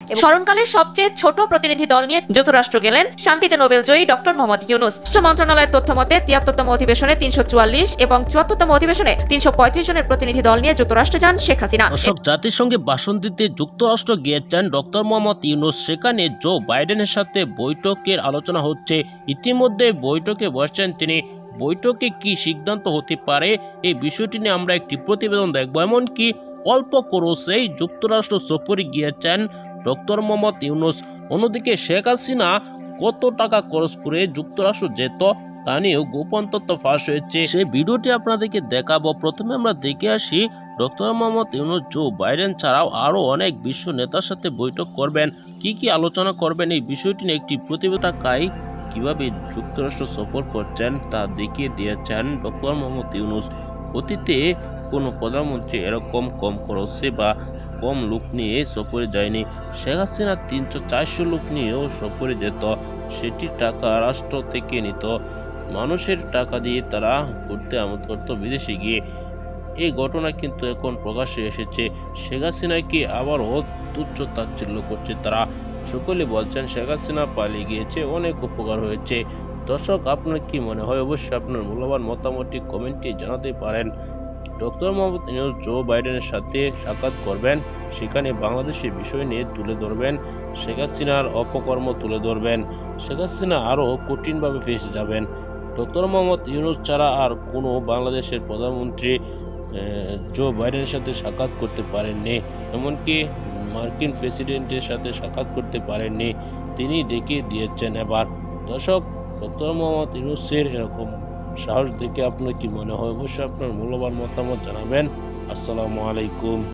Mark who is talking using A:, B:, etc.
A: স্মরণকালের সবচেয়ে ছোট প্রতিনিধি দল নিয়ে যুক্তরাষ্ট্র গেলেন শান্তিতে নোবেলজয়ী ডক্টর মোহাম্মদ ইউনূস। রাষ্ট্র মন্ত্রণালয়ের তথ্য মতে ৭৩তম অধিবেশনে ৩৪৪ এবং ৭৪তম অধিবেশনে ৩৩৫ জনের প্রতিনিধি দল নিয়ে যুক্তরাষ্ট্র যান শেখ হাসিনা।
B: জাতিসংঘে ভাষণ দিতে যুক্তরাষ্ট্র গিয়েছেন ডক্টর মোহাম্মদ ইউনূস। সেখানে জো বাইডেনের সাথে বৈঠকের আলোচনা হচ্ছে। ইতিমধ্যে বৈঠকে বসছেন তিনি। বৈঠকে কি সিদ্ধান্ত হতে পারে এই বিষয়টি নিয়ে আমরা একটি প্রতিবেদন দেখব। এমনকি অল্প খরচেই যুক্তরাষ্ট্র সফরে গিয়েছেন ডক্টর মোহাম্মদ ইউনূস। অন্যদিকে শেখ হাসিনা কত টাকা খরচ করে যুক্তরাষ্ট্র যেত তা নিয়েও গোপন তথ্য ফাঁস হয়েছে। সেই ভিডিওটি আপনাদেরকে দেখাবো। প্রথমে আমরা দেখে আসি doctor Muhammad Yunus Joe Biden ছাড়াও আরো অনেক বিশ্ব নেতার সাথে বৈঠক করবেন। কি কি আলোচনা করবেন এই বিষয়টি নিয়ে একটি প্রতিবেদন কিভাবে যুক্তরাষ্ট্র সফর করছেন তা দেখিয়ে দিয়েছেন ডক্টর মোহাম্মদ ইউনূস। অতীতে কোনো প্রধানমন্ত্রী এরকম কম খরচে বা কম লোক নিয়ে সফরে যায়নি। শেখ হাসিনা ৩০০-৪০০ লোক নিয়েও সফরে যেত। সেটি টাকা রাষ্ট্র থেকে নিত, মানুষের টাকা দিয়ে তারা ঘুরতে আমোদ করত বিদেশে গিয়ে। এই ঘটনা কিন্তু এখন প্রকাশ্যে এসেছে। শেখ হাসিনাকে আবারও তুচ্ছ তাচ্ছিল্য করছে তারা। সকলে বলছেন শেখ হাসিনা পালিয়ে গিয়েছে, অনেক উপকার হয়েছে। দর্শক, আপনার কি মনে হয়? অবশ্যই আপনার মূল্যবান মতামতটি কমেন্টে জানাতে পারেন। ডক্টর মোহাম্মদ ইউনূস জো বাইডেনের সাথে সাক্ষাৎ করবেন। সেখানে বাংলাদেশের বিষয় নিয়ে তুলে ধরবেন, শেখ হাসিনার অপকর্ম তুলে ধরবেন। শেখ হাসিনা আরও কঠিনভাবে ফেসে যাবেন। ডক্টর মোহাম্মদ ইউনূস ছাড়া আর কোনো বাংলাদেশের প্রধানমন্ত্রী জো বাইডেনের সাথে সাক্ষাৎ করতে পারেননি। এমনকি মার্কিন প্রেসিডেন্টের সাথে সাক্ষাৎ করতে পারেননি। তিনি দেখিয়ে দিয়েছেন এবার। দর্শক, ডক্টর মোহাম্মদ ইউনূসের এরকম সাহস দেখে আপনার কি মনে হয়? অবশ্যই আপনার মূল্যবান মতামত জানাবেন। আসসালামু আলাইকুম।